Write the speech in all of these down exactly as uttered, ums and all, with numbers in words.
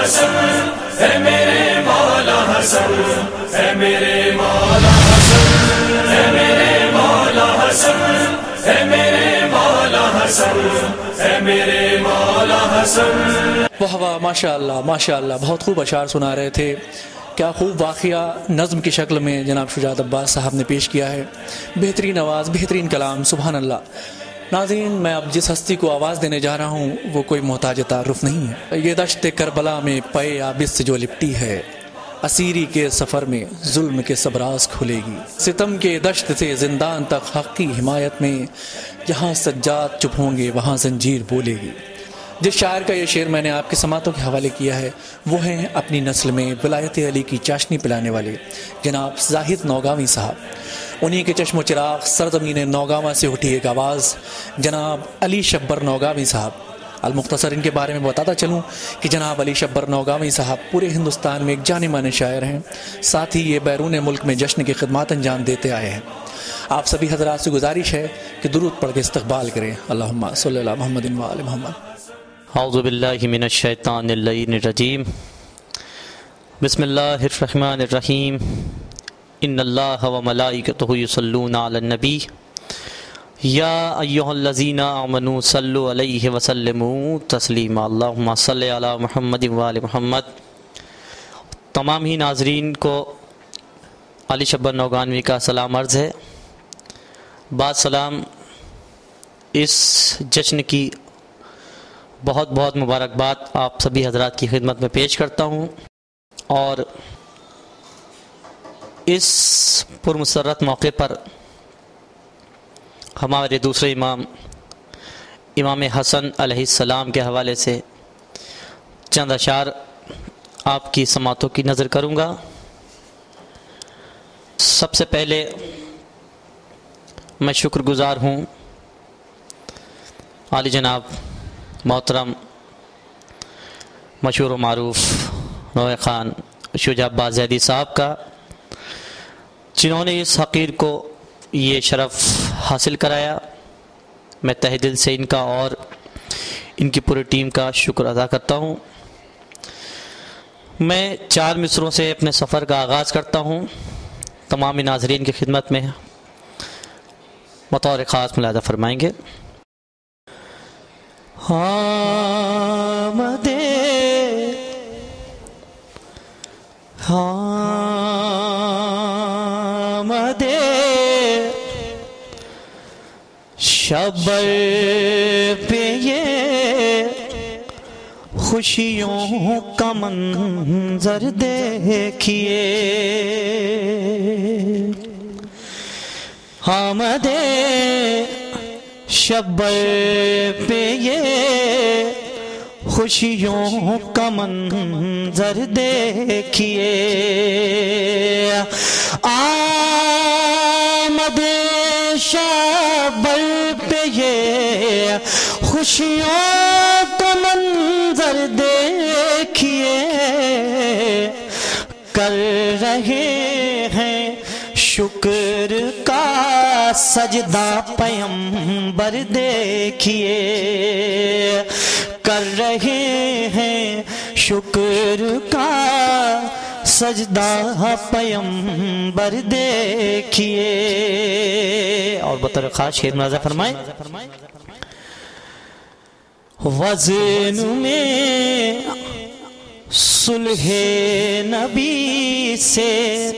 حسن، اے میرے مولا حسن، اے میرے مولا حسن، اے میرے مولا حسن، اے میرے مولا حسن، اے میرے مولا حسن۔ واہ واہ، ماشاء اللہ ماشاء اللہ، بہت خوب اشعار سنا رہے تھے، کیا خوب واقعہ نظم کی شکل میں جناب شجاعت عباس صاحب نے پیش کیا ہے، بہترین آواز، بہترین کلام، سبحان اللہ۔ ناظرین، میں اب جس ہستی کو آواز دینے جا رہا ہوں وہ کوئی محتاج تعارف نہیں ہے، یہ دشت کربلا میں پے آبس سے جو لپٹی ہے، اسیری کے سفر میں ظلم کے سبراز کھلے گی، ستم کے دشت سے زندان تک حق کی حمایت میں، جہاں سجاد چپ ہوں گے وہاں زنجیر بولے گی۔ جس شاعر کا یہ شعر میں نے آپ کے سماعتوں کے حوالے کیا ہے وہ ہیں اپنی نسل میں ولایت علی کی چاشنی پلانے والے جناب زاہد نوگاوی صاحب، انہی کے چشم و چراغ سرزمین نوگاواں سے اٹھی ایک آواز جناب علی شبر نوگاوی صاحب۔ المختصر ان کے بارے میں بتاتا چلوں کہ جناب علی شبر نوگاوی صاحب پورے ہندوستان میں ایک جانے مانے شاعر ہیں، ساتھ ہی یہ بیرون ملک میں جشن کی خدمات انجام دیتے آئے ہیں۔ آپ سبھی حضرات سے گزارش ہے کہ درود پڑھ کے استقبال کریں، اللہم صلی اللہ محمد و آل محمد۔ اعوذ باللہ من الشیطان اللعین الرجیم، بسم اللہ الرحمن الرحیم، ان اللہ و ملائکتہ یصلون علی النبی یا ایہا الذین آمنوا صلوا علیہ وسلموا تسلیما، اللہم صلی علی محمد و آل محمد۔ تمام ہی ناظرین کو علی شبر نوگانوی کا سلام عرض ہے۔ بعد سلام، اس جشن کی بہت بہت مبارکباد آپ سبھی حضرات کی خدمت میں پیش کرتا ہوں، اور اس پرمسرت موقع پر ہمارے دوسرے امام امام حسن علیہ السلام کے حوالے سے چند اشعار آپ کی سماعتوں کی نظر کروں گا۔ سب سے پہلے میں شکر گزار ہوں عالی جناب محترم مشہور و معروف نوے خان شجاعت عباس زیدی صاحب کا، جنہوں نے اس حقیر کو یہ شرف حاصل کرایا۔ میں تہ دل سے ان کا اور ان کی پوری ٹیم کا شکر ادا کرتا ہوں۔ میں چار مصروں سے اپنے سفر کا آغاز کرتا ہوں، تمام ناظرین کی خدمت میں بطور خاص ملاحظہ فرمائیں گے۔ آمدے آمدے شبر پہ یہ خوشیوں کا منظر دیکھیے، آمدے شبر پہ یہ خوشیوں کا منظر دیکھیے، آمد شبر پہ یہ خوشیوں کا منظر دیکھیے، کر رہے ہیں شکر کا سجدہ پیمبر دیکھیے، کر رہے ہیں شکر کا سجدہ پیمبر دیکھیے۔ اور بطور خاص شعر ملاحظہ فرمائیں۔ وزن میں صلح نبی سے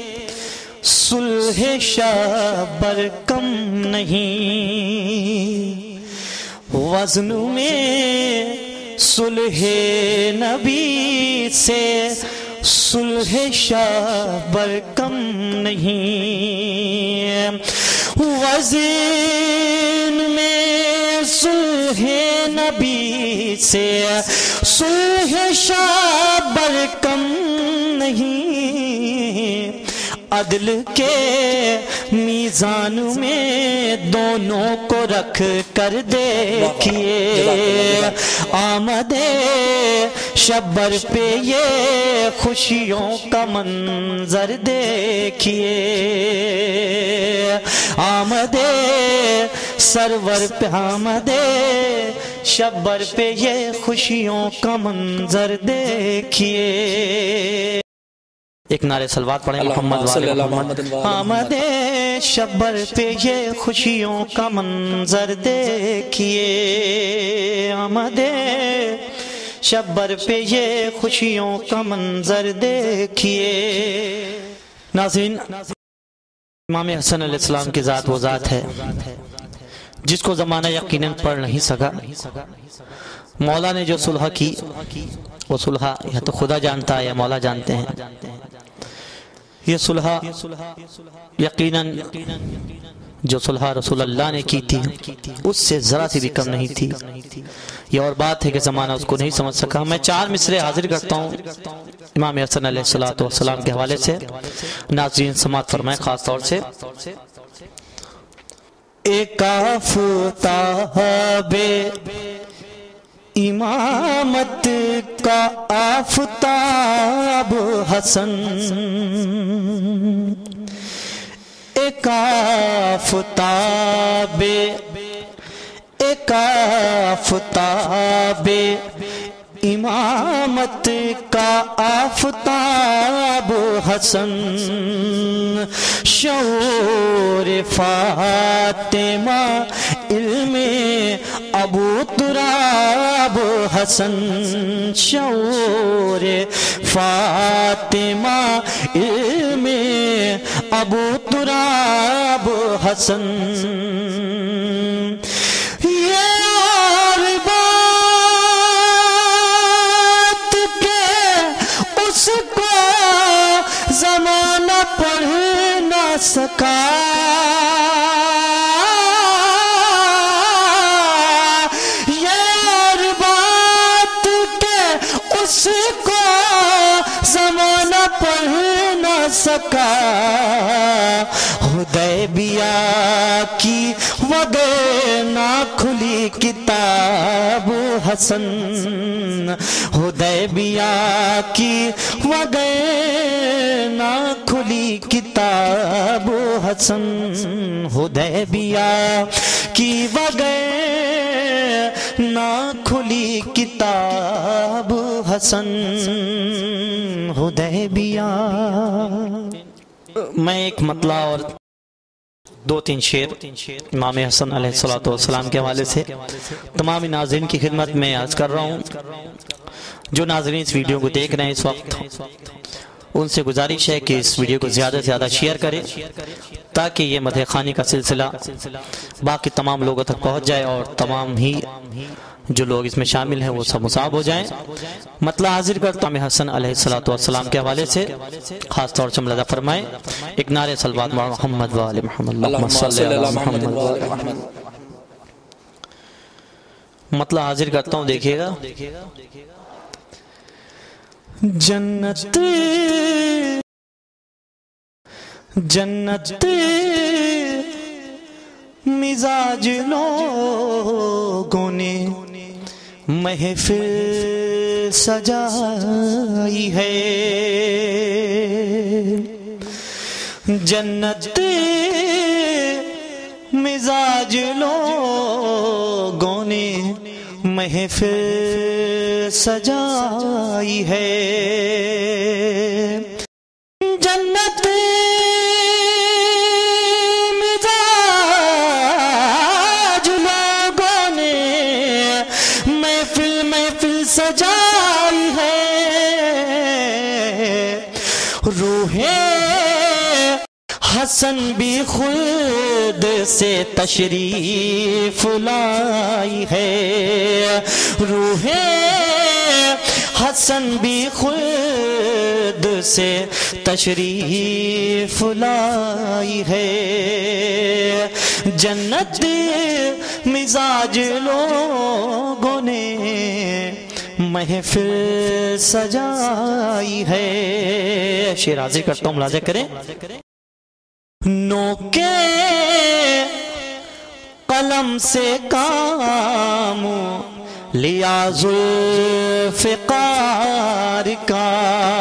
صلح شبر کم نہیں، وزن میں صلح نبی سے صلح شبر کم نہیں، وزن میں صلح نبی سے صلح شبر کم نہیں، عدل کے میزان میں دونوں کو رکھ کر دیکھیے، آمد شبر پہ یہ خوشیوں کا منظر دیکھیے، آمد سرور پہ آمد شبر پہ یہ خوشیوں کا منظر دیکھیے. ایک نعرے صلوات پڑھیں محمد والے محمد. آمد شبر پہ یہ خوشیوں کا منظر دیکھیے. آمد شبر پہ یہ خوشیوں کا منظر دیکھیے. ناظرین، امام حسن علیہ السلام کی ذات وہ ذات ہے جس کو زمانہ یقیناً پڑھ نہیں سکا. مولا نے جو صلح کی وہ صلح یا تو خدا جانتا ہے یا مولا جانتے ہیں. یہ صلح یقیناً جو صلح رسول اللہ نے کی تھی اس سے ذرا سی بھی کم نہیں تھی. یہ اور بات ہے کہ زمانہ اس کو نہیں سمجھ سکا. میں چار مصرے حاضر کرتا ہوں امام حسن علیہ السلام کے حوالے سے. ناظرین سماعت فرمائیں خاص طور سے. ایک آفتاب امامت کا آفتاب حسن، ایک آفتاب ایک آفتاب امامت کا آفتاب حسن، شعور فاطمہ علم ابو تراب حسن، شعور فاطمہ علم ابو تراب حسن. زمانہ پڑھ نہ سکا یہ اور بات کہ اس کو زمانہ پڑھ نہ سکا. حدیبیہ کی وغیر نہ کھلی کتاب حسن، حدیبیہ کی وغیر نہ کھلی کتاب حسن، حدیبیہ کی وغیر نہ کھلی کتاب حسن، حدیبیہ. میں ایک مطلع اور دو تین شعر امام حسن علیہ السلام کے حوالے سے تمام ناظرین کی خدمت میں عرض کر رہا ہوں. جو ناظرین اس ویڈیو کو دیکھ رہے ہیں اس وقت ان سے گزارش ہے کہ اس ویڈیو کو زیادہ سے زیادہ شیئر کریں تاکہ یہ مدح خوانی کا سلسلہ باقی تمام لوگوں تک پہنچ جائے اور تمام ہی جو لوگ اس میں شامل ہیں وہ سب مصاب ہو جائیں. مطلع حاضر کرتا ہوں حسن علیہ السلام کے حوالے سے خاص طور سے ملاحظہ فرمائیں. ایک نعرے صلوات محمد و آل محمد. اللہم صلی اللہ محمد و آل محمد. مطلع حاضر کرتا ہوں، دیکھیے گا. جنت جنت مزاج لوگوں نے محفل سجائی ہے، جنت مزاج لوگوں نے محفل سجائی ہے، جنت مزاج لوگوں نے محفل محفل سجائی ہے، روح حسن بھی خود سے تشریف لائی ہے، روح حسن بھی خود سے تشریف لائی ہے، جنت مزاج لوگوں نے محفل سجائی ہے. شعر حاضر کرتا ہوں، ملاحظہ کریں. نوکے قلم سے کام لیا ذوالفقار کا،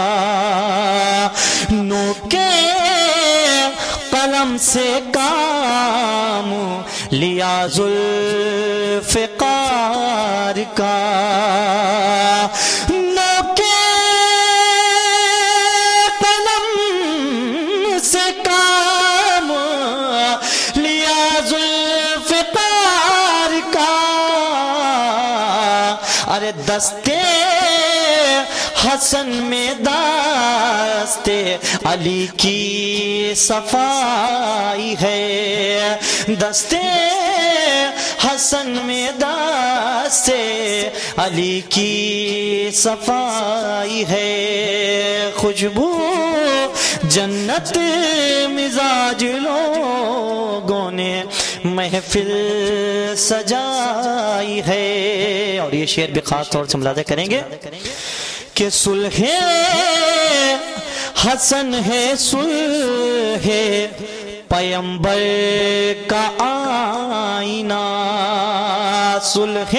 نوکے قلم سے کام لیا ذوالفقار کا نوکے قلم سے کام لیا ذوالفقار کا ارے دستے حسن میں دستے علی کی صفائی ہے دستے حسن میں دستے علی کی صفائی ہے خوشبو جنت مزاج لوگوں نے محفل سجائی ہے اور یہ شعر بھی خاص طور سے ملاحظہ کریں گے کہ صلح حسن ہے صلح پیمبر کا آئینہ صلح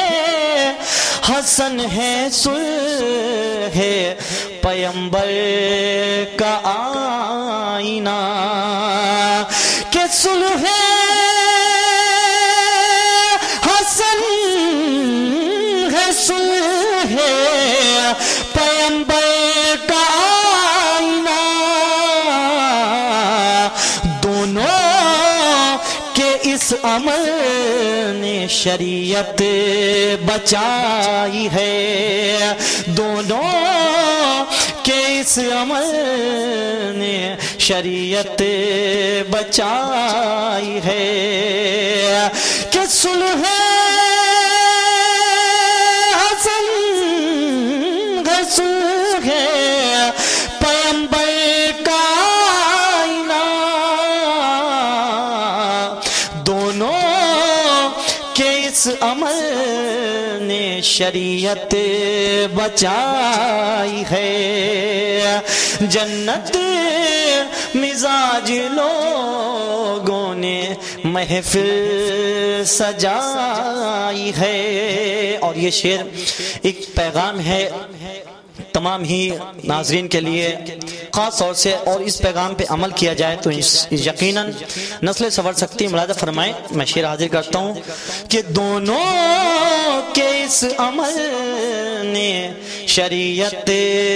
حسن ہے صلح پیمبر کا آئینہ کہ صلح حسن ہے صلح پیمبر کا آئینہ دونوں کے اس عمل نے شریعت بچائی ہے دونوں کے اس عمل نے شریعت بچائی ہے کہ صلح حسن ہے صلح پیمبر کا آئینہ دونوں کے اس عمل نے شریعت بچائی ہے جنت مزاج لوگوں نے محفل سجائی ہے اور یہ شعر ایک پیغام ہے تمام ہی ناظرین کے لیے خاص طور سے اور اس پیغام پہ عمل کیا جائے تو یقیناً نسلیں سنور سکتی ہیں ملاحظہ فرمائیں میں شعر حاضر کرتا ہوں کہ دونوں کے اس عمل نے شریعت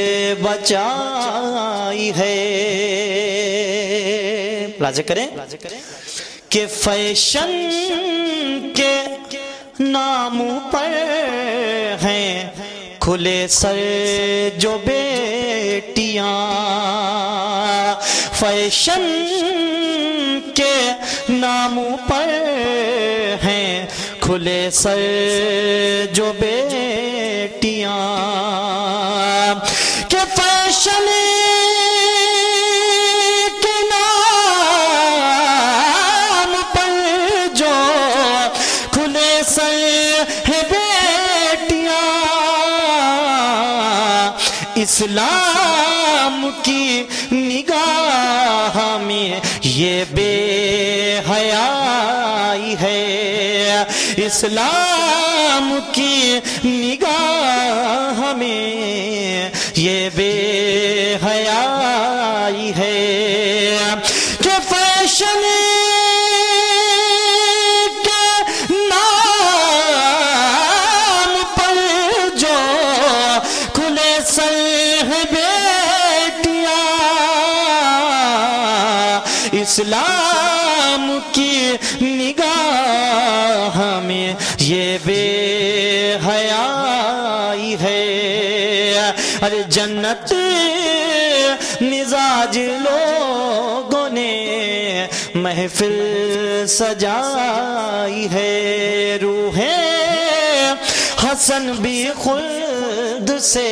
بچائی ہے ملاحظہ کریں کہ فیشن کے نام پر ہیں کھلے سر جو بیٹیاں فیشن کے نام پر ہیں کھلے سر جو بیٹیاں کہ فیشن کے نام پر جو کھلے سر ہے بیٹیاں اسلام کی نگاہ میں یہ بے حیائی ہے اسلام کی نگاہ میں یہ بے حیائی ہے کہ فیشن کے نام پر جو کھلے سر بیٹیاں اسلام کی نگاہ میں یہ بے حیائی ہے ارے جنت مزاج لوگوں نے محفل سجائی ہے روح حسن بھی خلد سے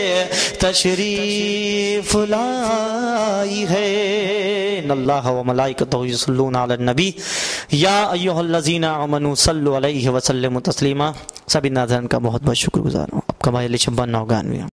تشریف لائی ہے ان اللہ و ملائکتہ یصلون علی النبی یا ایھا الذین آمنوا صلوا علیہ وسلموا تسلیما سبھی ناظرین کا بہت بہت شکر گزار ہوں آپ کا بھائی علی شبان نوگانوی